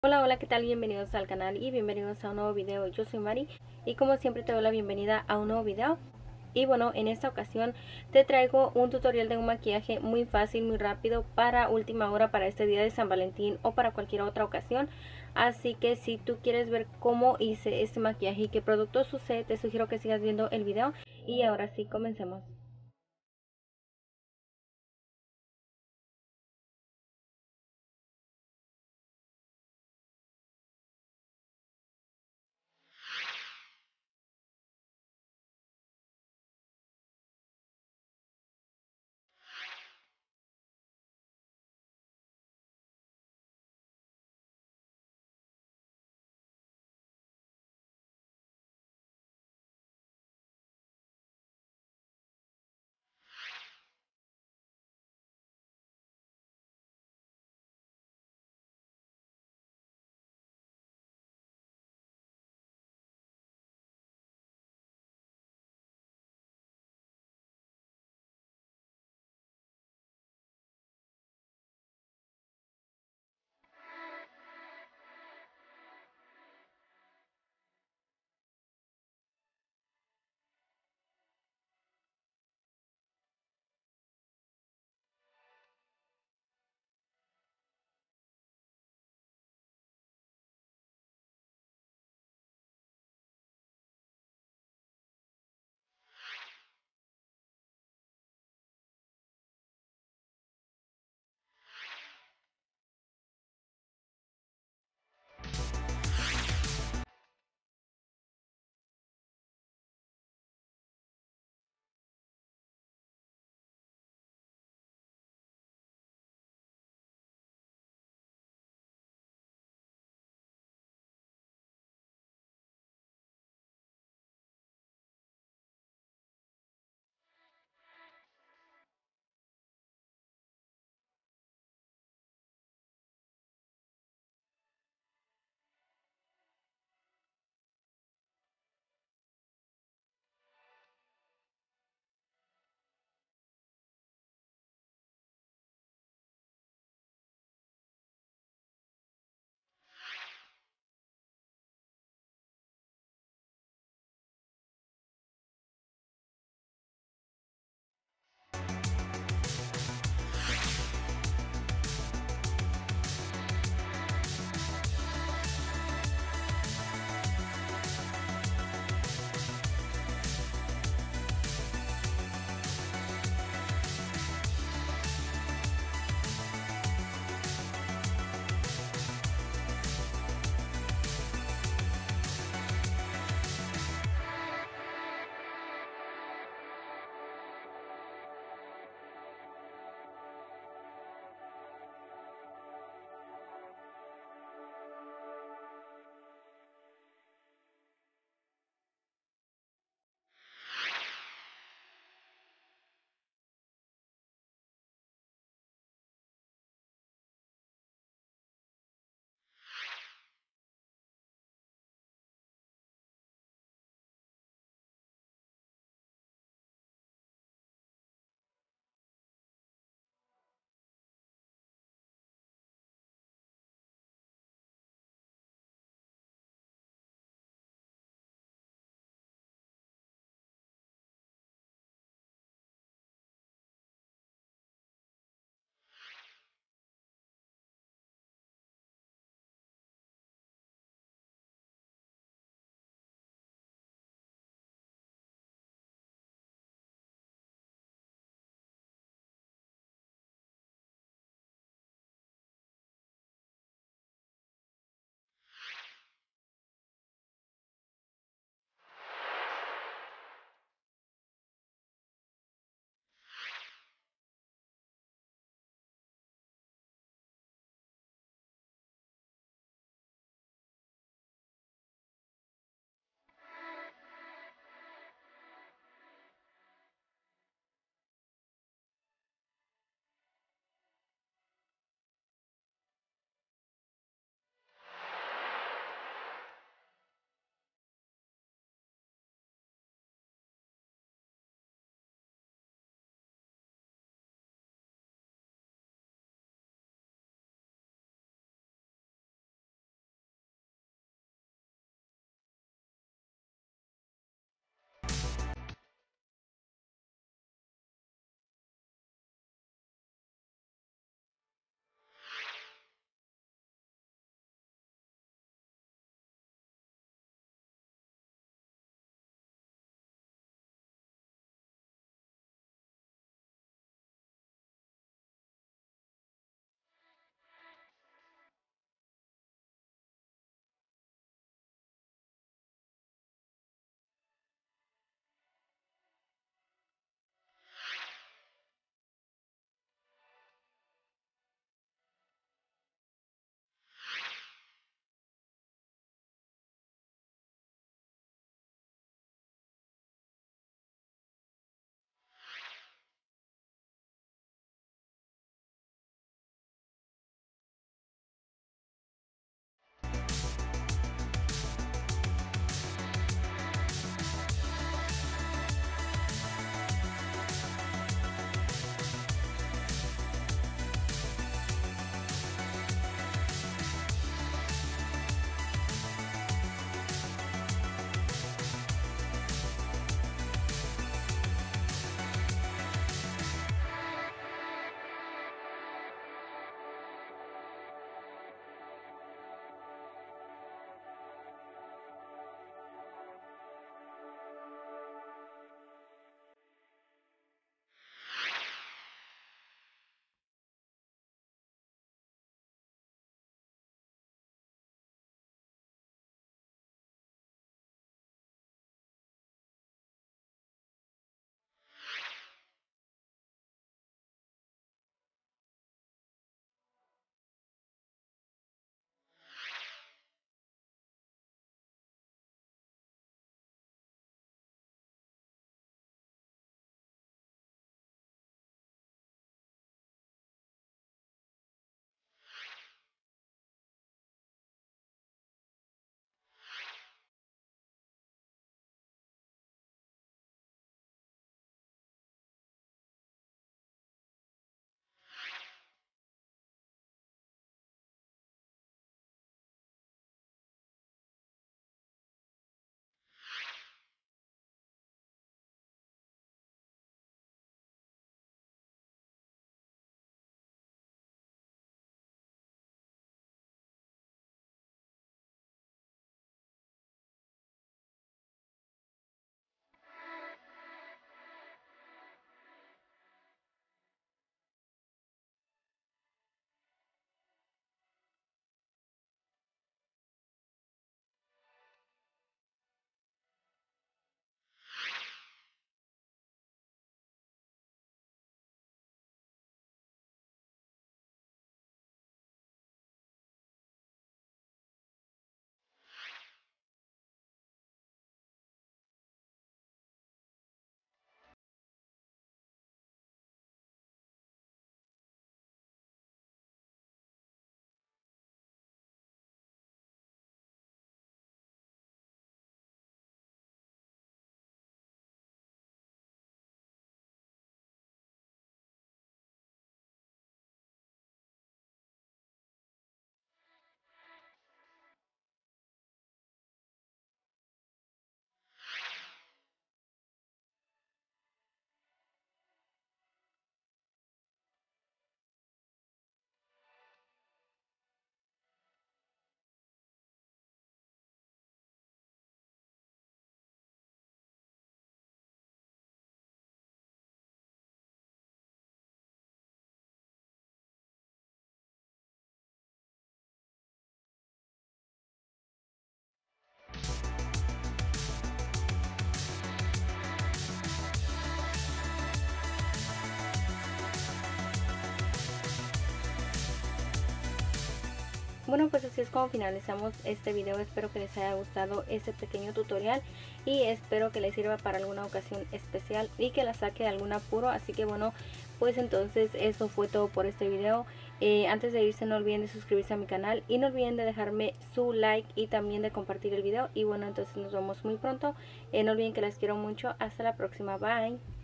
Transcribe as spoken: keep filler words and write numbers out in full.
Hola, hola, ¿qué tal? Bienvenidos al canal y bienvenidos a un nuevo video. Yo soy Mari y como siempre te doy la bienvenida a un nuevo video. Y bueno, en esta ocasión te traigo un tutorial de un maquillaje muy fácil, muy rápido para última hora, para este día de San Valentín o para cualquier otra ocasión. Así que si tú quieres ver cómo hice este maquillaje y qué productos usé, te sugiero que sigas viendo el video. Y ahora sí, comencemos. bueno, pues así es como finalizamos este video. Espero que les haya gustado este pequeño tutorial y espero que les sirva para alguna ocasión especial y que la saque de algún apuro. Así que bueno, pues entonces eso fue todo por este video. Eh, antes de irse no olviden de suscribirse a mi canal y no olviden de dejarme su like y también de compartir el video. Y bueno, entonces nos vemos muy pronto. Eh, no olviden que las quiero mucho. Hasta la próxima. Bye.